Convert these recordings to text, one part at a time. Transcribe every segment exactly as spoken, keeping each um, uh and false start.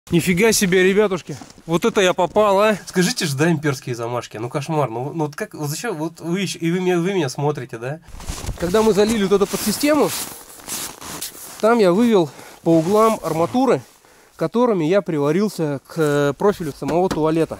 Нифига себе, ребятушки. Вот это я попал, а? Скажите же, да, имперские замашки. Ну, кошмар. Ну, ну вот как, вот зачем, вот вы, и вы меня, вы меня смотрите, да? Когда мы залили вот эту подсистему, там я вывел по углам арматуры, которыми я приварился к профилю самого туалета.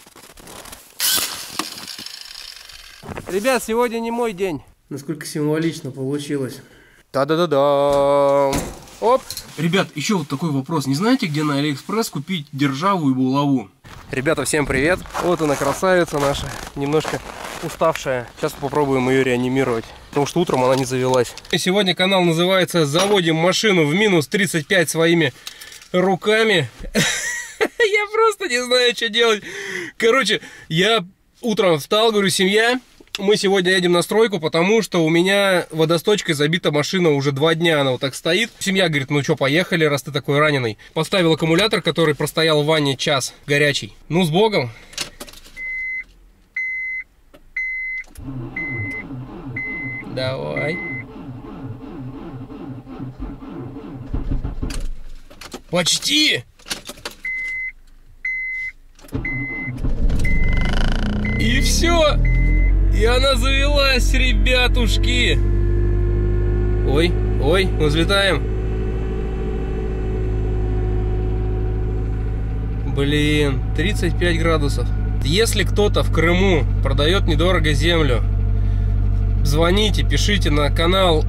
Ребят, сегодня не мой день. Насколько символично получилось. Та-да-да-да. Оп! Ребят, еще вот такой вопрос. Не знаете, где на Алиэкспресс купить державу и булаву? Ребята, всем привет! Вот она, красавица наша, немножко уставшая. Сейчас попробуем ее реанимировать, потому что утром она не завелась. И сегодня канал называется «Заводим машину в минус тридцать пять своими руками». Я просто не знаю, что делать. Короче, я утром встал, говорю, семья, мы сегодня едем на стройку, потому что у меня водосточкой забита машина уже два дня, она вот так стоит. Семья говорит, ну что, поехали, раз ты такой раненый. Поставил аккумулятор, который простоял в ванне час, горячий. Ну, с Богом. Давай. Почти! И все! И она завелась, ребятушки! Ой, ой, мы взлетаем. Блин, тридцать пять градусов. Если кто-то в Крыму продает недорого землю, звоните, пишите на канал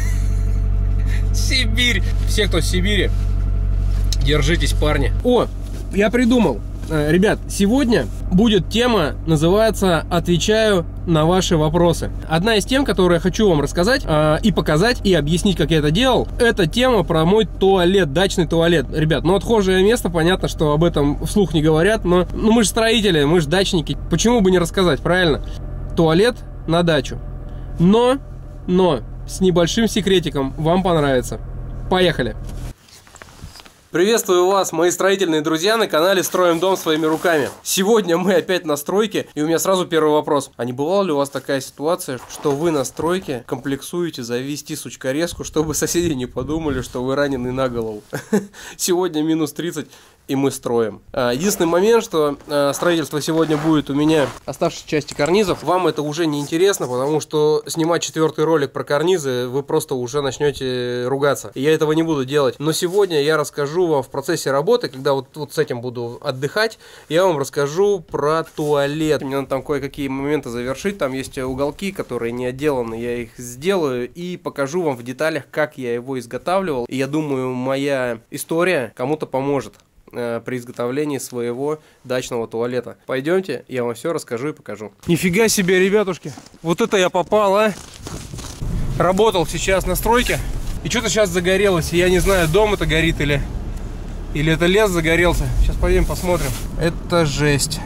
Сибирь. Все, кто в Сибири, держитесь, парни. О, я придумал. Ребят, сегодня будет тема, называется «Отвечаю на ваши вопросы». Одна из тем, которую я хочу вам рассказать э, и показать, и объяснить, как я это делал, это тема про мой туалет, дачный туалет. Ребят, ну отхожее место, понятно, что об этом вслух не говорят, но ну, мы же строители, мы же дачники. Почему бы не рассказать, правильно? Туалет на дачу. Но, но, с небольшим секретиком, вам понравится. Поехали! Приветствую вас, мои строительные друзья, на канале «Строим дом своими руками». Сегодня мы опять на стройке, и у меня сразу первый вопрос. А не бывала ли у вас такая ситуация, что вы на стройке комплексуете завести сучкорезку, чтобы соседи не подумали, что вы ранены на голову? Сегодня минус тридцать, и мы строим. Единственный момент, что строительство сегодня будет у меня оставшейся части карнизов. Вам это уже не интересно, потому что снимать четвертый ролик про карнизы вы просто уже начнете ругаться. И я этого не буду делать. Но сегодня я расскажу вам в процессе работы, когда вот, вот с этим буду отдыхать, я вам расскажу про туалет. Мне надо там кое-какие моменты завершить. Там есть уголки, которые не отделаны. Я их сделаю и покажу вам в деталях, как я его изготавливал. И я думаю, моя история кому-то поможет при изготовлении своего дачного туалета. Пойдемте, я вам все расскажу и покажу. Нифига себе, ребятушки, вот это я попал, а! Работал сейчас на стройке, и что-то сейчас загорелось. Я не знаю, дом это горит или или это лес загорелся. Сейчас пойдем посмотрим. Это жесть.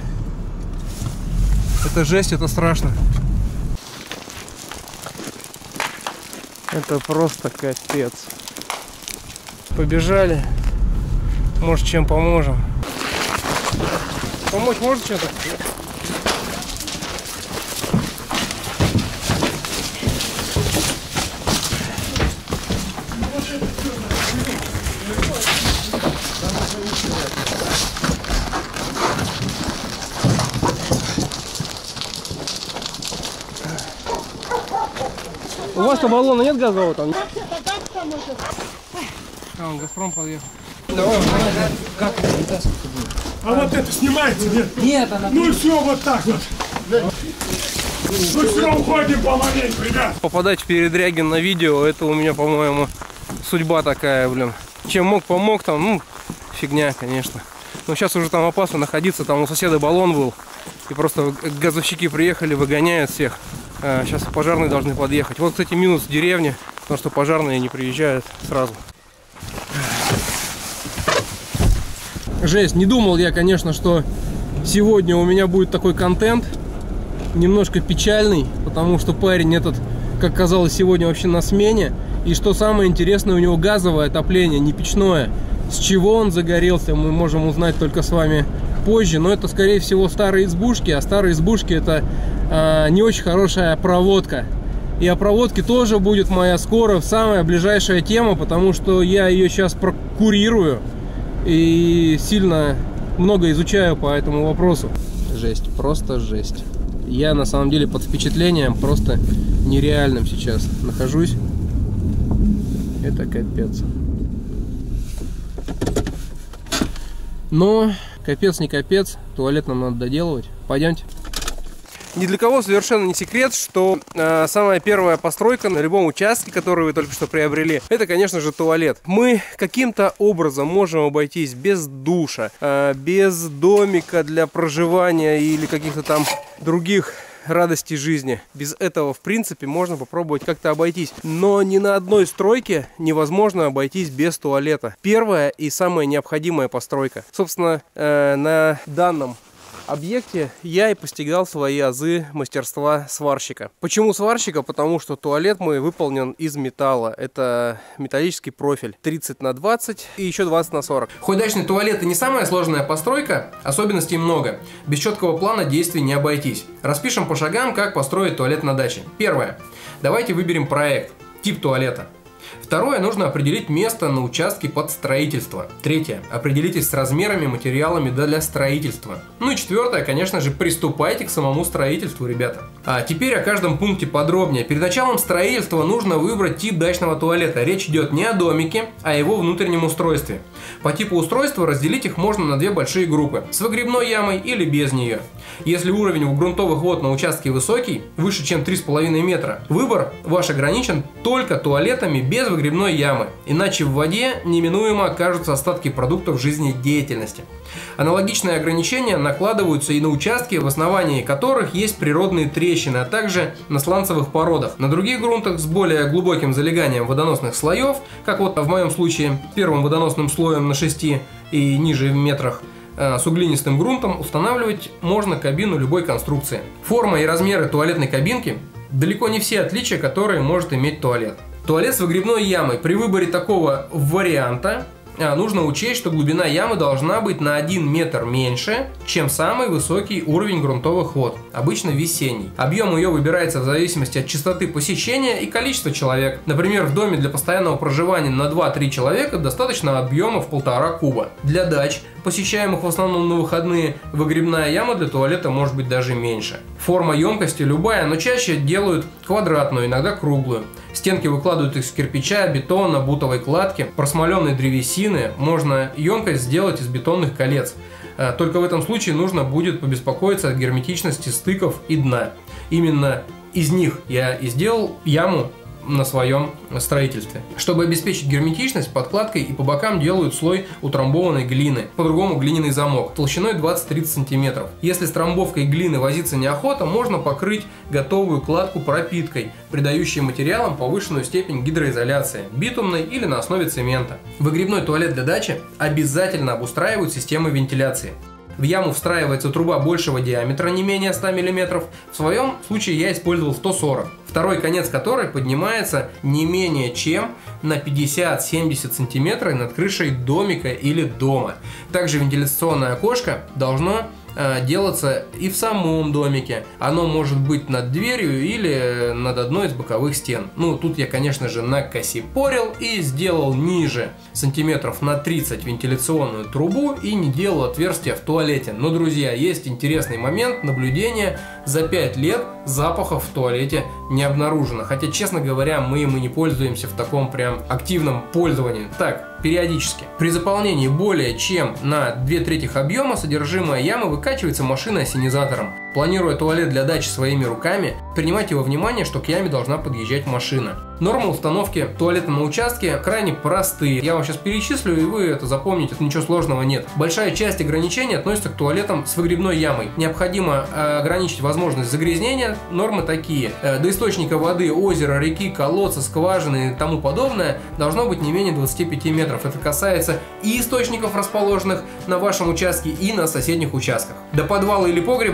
Это жесть, это страшно. Это просто капец. Побежали. Может, чем поможем? Помочь может что-то? У вас-то баллона нет газового там? А, он Газпром подъехал. Давай, как это вытаскивать будет? А вот это снимается, нет? Нет, она... Ну и все, вот так вот. Ну все, уходим помаленьку, ребят. Попадать в передряги на видео, это у меня, по-моему, судьба такая, блин. Чем мог, помог там, ну, фигня, конечно. Но сейчас уже там опасно находиться, там у соседа баллон был. И просто газовщики приехали, выгоняют всех. А сейчас пожарные должны подъехать. Вот, кстати, минус деревни, потому что пожарные не приезжают сразу. Жесть, не думал я, конечно, что сегодня у меня будет такой контент, немножко печальный, потому что парень этот, как казалось, сегодня вообще на смене. И что самое интересное, у него газовое отопление, не печное. С чего он загорелся, мы можем узнать только с вами позже, но это, скорее всего, старые избушки, а старые избушки это э, не очень хорошая проводка. И о проводке тоже будет моя скоро самая ближайшая тема, потому что я ее сейчас прокурирую. и сильно много изучаю по этому вопросу. Жесть, просто жесть. Я на самом деле под впечатлением просто нереальным сейчас нахожусь. Это капец. Но капец не капец, туалет нам надо доделывать. Пойдемте. Ни для кого совершенно не секрет, что э, самая первая постройка на любом участке, который вы только что приобрели, это, конечно же, туалет. Мы каким-то образом можем обойтись без душа, э, без домика для проживания или каких-то там других радостей жизни. Без этого, в принципе, можно попробовать как-то обойтись. Но ни на одной стройке невозможно обойтись без туалета. Первая и самая необходимая постройка. Собственно, э, на данном объекте я и постигал свои азы мастерства сварщика. Почему сварщика? Потому что туалет мой выполнен из металла. Это металлический профиль тридцать на двадцать и еще двадцать на сорок. Хоть дачный туалет это не самая сложная постройка, особенностей много. Без четкого плана действий не обойтись. Распишем по шагам, как построить туалет на даче. Первое. Давайте выберем проект, тип туалета. Второе, нужно определить место на участке под строительство. Третье, определитесь с размерами, материалами для строительства. Ну и четвертое, конечно же, приступайте к самому строительству, ребята. А теперь о каждом пункте подробнее. Перед началом строительства нужно выбрать тип дачного туалета. Речь идет не о домике, а о его внутреннем устройстве. По типу устройства разделить их можно на две большие группы. С выгребной ямой или без нее. Если уровень у грунтовых вод на участке высокий, выше чем три с половиной метра, выбор ваш ограничен только туалетами без выгребной ямы, иначе в воде неминуемо окажутся остатки продуктов жизнедеятельности. Аналогичные ограничения накладываются и на участки, в основании которых есть природные трещины, а также на сланцевых породах. На других грунтах с более глубоким залеганием водоносных слоев, как вот в моем случае первым водоносным слоем на шести и ниже в метрах, с углинистым грунтом, устанавливать можно кабину любой конструкции. Форма и размеры туалетной кабинки далеко не все отличия, которые может иметь туалет. Туалет с выгребной ямой. При выборе такого варианта а, нужно учесть, что глубина ямы должна быть на один метр меньше, чем самый высокий уровень грунтовых вод, обычно весенний. Объем ее выбирается в зависимости от частоты посещения и количества человек. Например, в доме для постоянного проживания на два-три человека достаточно объема в полтора куба. Для дач, посещаемых в основном на выходные, выгребная яма для туалета может быть даже меньше. Форма емкости любая, но чаще делают квадратную, иногда круглую. Стенки выкладывают из кирпича, бетона, бутовой кладки, просмоленной древесины. Можно емкость сделать из бетонных колец. Только в этом случае нужно будет побеспокоиться о герметичности стыков и дна. Именно из них я и сделал яму на своем строительстве. Чтобы обеспечить герметичность, подкладкой и по бокам делают слой утрамбованной глины, по-другому глиняный замок, толщиной двадцать-тридцать сантиметров. Если с трамбовкой глины возиться неохота, можно покрыть готовую кладку пропиткой, придающей материалам повышенную степень гидроизоляции, битумной или на основе цемента. Выгребной туалет для дачи обязательно обустраивают системой вентиляции. В яму встраивается труба большего диаметра, не менее ста миллиметров. В своем случае я использовал сто сорок. Второй конец которой поднимается не менее чем на пятьдесят-семьдесят сантиметров над крышей домика или дома. Также вентиляционное окошко должно э, делаться и в самом домике. Оно может быть над дверью или над одной из боковых стен. Ну, тут я, конечно же, накосипорил и сделал ниже сантиметров на тридцать вентиляционную трубу и не делал отверстия в туалете. Но, друзья, есть интересный момент наблюдения. За пять лет запахов в туалете не обнаружено. Хотя, честно говоря, мы им и не пользуемся в таком прям активном пользовании. Так, периодически. При заполнении более чем на две трети объема содержимое ямы выкачивается машиной-ассенизатором. Планируя туалет для дачи своими руками, принимайте во внимание, что к яме должна подъезжать машина. Нормы установки туалета на участке крайне простые. Я вам сейчас перечислю, и вы это запомните, это ничего сложного нет. Большая часть ограничений относится к туалетам с выгребной ямой. Необходимо ограничить возможность загрязнения. Нормы такие. До источника воды, озера, реки, колодца, скважины и тому подобное должно быть не менее двадцати пяти метров. Это касается и источников, расположенных на вашем участке, и на соседних участках. До подвала или погреба должно быть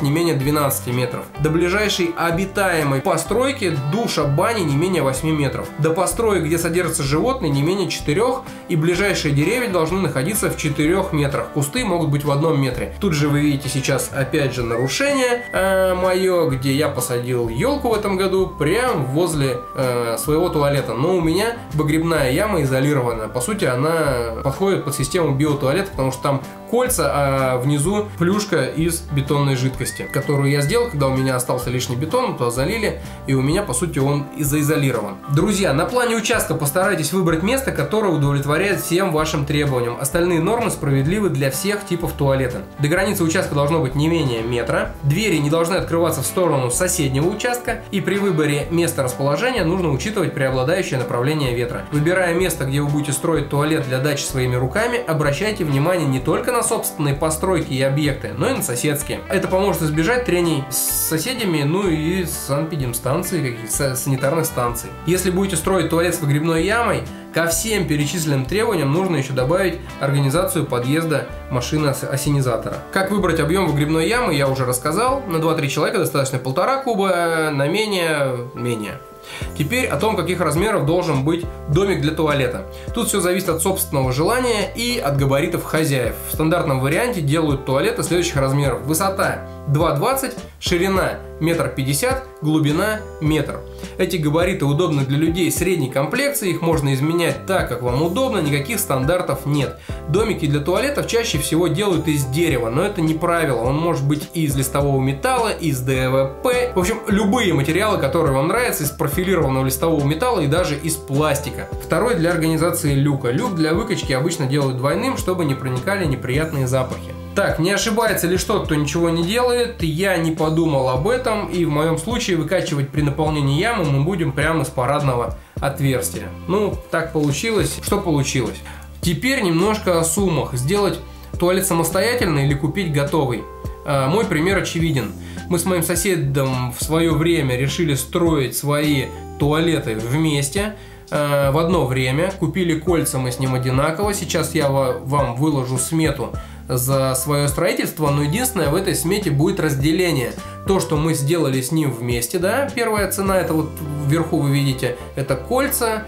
быть не менее двенадцати метров. До ближайшей обитаемой постройки душа бани не менее восьми метров. До построек, где содержатся животные, не менее четырёх, и ближайшие деревья должны находиться в четырёх метрах. Кусты могут быть в одном метре. Тут же вы видите сейчас опять же нарушение э, мое, где я посадил елку в этом году прямо возле э, своего туалета. Но у меня выгребная яма изолирована. По сути, она подходит под систему биотуалета, потому что там кольца, а внизу плюшка из бетонной жидкости, которую я сделал, когда у меня остался лишний бетон, то залили, и у меня, по сути, он изоизолирован. Друзья, на плане участка постарайтесь выбрать место, которое удовлетворяет всем вашим требованиям. Остальные нормы справедливы для всех типов туалета. До границы участка должно быть не менее метра, двери не должны открываться в сторону соседнего участка, и при выборе места расположения нужно учитывать преобладающее направление ветра. Выбирая место, где вы будете строить туалет для дачи своими руками, обращайте внимание не только на собственные постройки и объекты, но и на соседские. Это поможет избежать трений с соседями, ну и санэпидемстанций, каких-то санитарных станций. Если будете строить туалет с выгребной ямой, ко всем перечисленным требованиям нужно еще добавить организацию подъезда машины ассенизатора. Как выбрать объем выгребной ямы, я уже рассказал. На два-три человека достаточно полтора куба, на менее менее. Теперь о том, каких размеров должен быть домик для туалета. Тут все зависит от собственного желания и от габаритов хозяев. В стандартном варианте делают туалеты следующих размеров. Высота два двадцать, ширина метр пятьдесят, глубина метр. Эти габариты удобны для людей средней комплекции, их можно изменять так, как вам удобно, никаких стандартов нет. Домики для туалетов чаще всего делают из дерева, но это не правило, он может быть и из листового металла, из дэ вэ пэ, в общем, любые материалы, которые вам нравятся, из профилированного листового металла и даже из пластика. Второй для организации люка. Люк для выкачки обычно делают двойным, чтобы не проникали неприятные запахи. Так, не ошибается ли тот, кто ничего не делает? Я не подумал об этом, и в моем случае выкачивать при наполнении ямы мы будем прямо из парадного отверстия. Ну, так получилось. Что получилось? Теперь немножко о суммах. Сделать туалет самостоятельно или купить готовый? А, мой пример очевиден. Мы с моим соседом в свое время решили строить свои туалеты вместе. В одно время купили кольца мы с ним одинаково. Сейчас я вам выложу смету за свое строительство, но единственное, в этой смете будет разделение. То, что мы сделали с ним вместе, да, первая цена, это вот вверху вы видите, это кольца,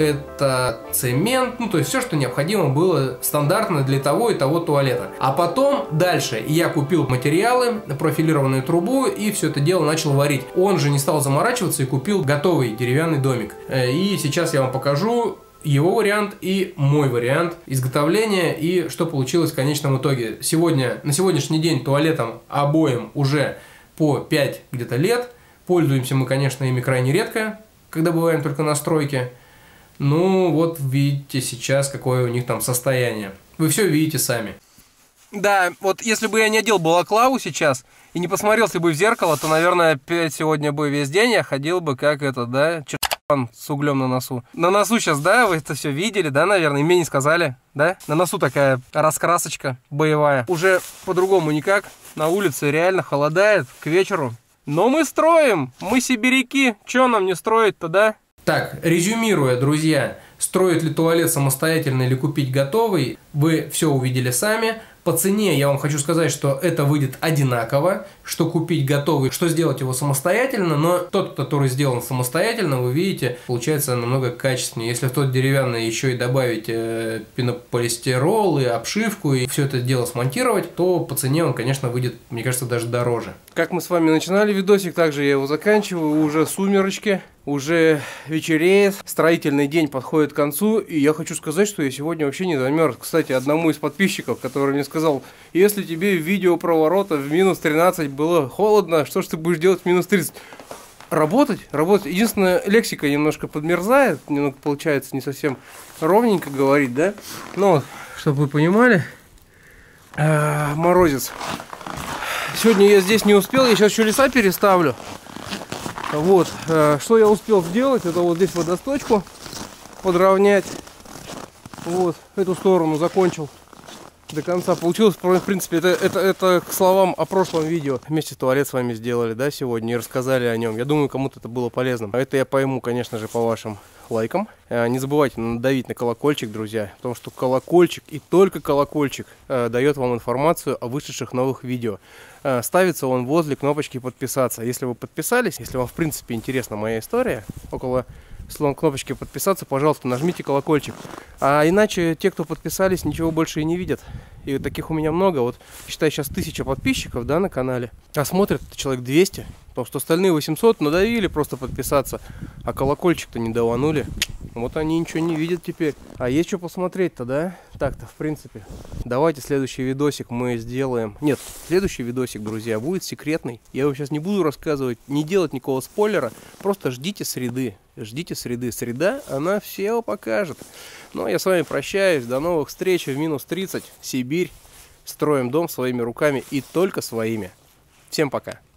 это цемент, ну то есть все, что необходимо было стандартно для того и того туалета. А потом дальше я купил материалы, профилированную трубу и все это дело начал варить. Он же не стал заморачиваться и купил готовый деревянный домик. И сейчас я вам покажу его вариант и мой вариант изготовления и что получилось в конечном итоге. Сегодня, на сегодняшний день туалетам обоим уже по пять где-то лет. Пользуемся мы, конечно, ими крайне редко, когда бываем только на стройке. Ну, вот видите сейчас, какое у них там состояние. Вы все видите сами. Да, вот если бы я не одел балаклаву сейчас и не посмотрелся бы в зеркало, то, наверное, опять сегодня бы весь день я ходил бы как это, да, черт с углем на носу. На носу сейчас, да, вы это все видели, да, наверное, и мне не сказали, да? На носу такая раскрасочка боевая. Уже по-другому никак. На улице реально холодает к вечеру. Но мы строим, мы сибиряки. Че нам не строить-то, да? Так, резюмируя, друзья, строить ли туалет самостоятельно или купить готовый, вы все увидели сами. По цене я вам хочу сказать, что это выйдет одинаково, что купить готовый, что сделать его самостоятельно, но тот, который сделан самостоятельно, вы видите, получается намного качественнее. Если в тот деревянный еще и добавить э, пенополистирол и обшивку, и все это дело смонтировать, то по цене он, конечно, выйдет, мне кажется, даже дороже. Как мы с вами начинали видосик, также я его заканчиваю, уже сумерочки. Уже вечереет, строительный день подходит к концу, и я хочу сказать, что я сегодня вообще не замерз. Кстати, одному из подписчиков, который мне сказал, если тебе в видео про ворота в минус тринадцать было холодно, что ж ты будешь делать в минус тридцать? Работать, работать. Единственное, лексика немножко подмерзает, немного получается не совсем ровненько говорить, да? Но, чтобы вы понимали, морозец. Сегодня я здесь не успел, я сейчас еще леса переставлю. Вот, что я успел сделать, это вот здесь водосточку подровнять. Вот, эту сторону закончил до конца. Получилось, в принципе, это, это, это к словам о прошлом видео. Вместе туалет с вами сделали, да, сегодня, и рассказали о нем. Я думаю, кому-то это было полезным. А это я пойму, конечно же, по вашим лайкам. Не забывайте надавить на колокольчик, друзья, потому что колокольчик и только колокольчик э, дает вам информацию о вышедших новых видео. Э, ставится он возле кнопочки подписаться. Если вы подписались, если вам в принципе интересна моя история, около слон кнопочки подписаться, пожалуйста, нажмите колокольчик. А иначе те, кто подписались, ничего больше и не видят. И таких у меня много. Вот считай, сейчас тысяча подписчиков, да, на канале. А смотрят человек двести. Потому что остальные восемьсот надавили просто подписаться. А колокольчик-то не даванули. Вот они ничего не видят теперь. А есть что посмотреть-то, да? Так-то, в принципе. Давайте следующий видосик мы сделаем. Нет, следующий видосик, друзья, будет секретный. Я вам сейчас не буду рассказывать, не делать никакого спойлера. Просто ждите среды. Ждите среды. Среда, она все покажет. Ну, а я с вами прощаюсь. До новых встреч в минус тридцать. Сибирь. Строим дом своими руками и только своими. Всем пока.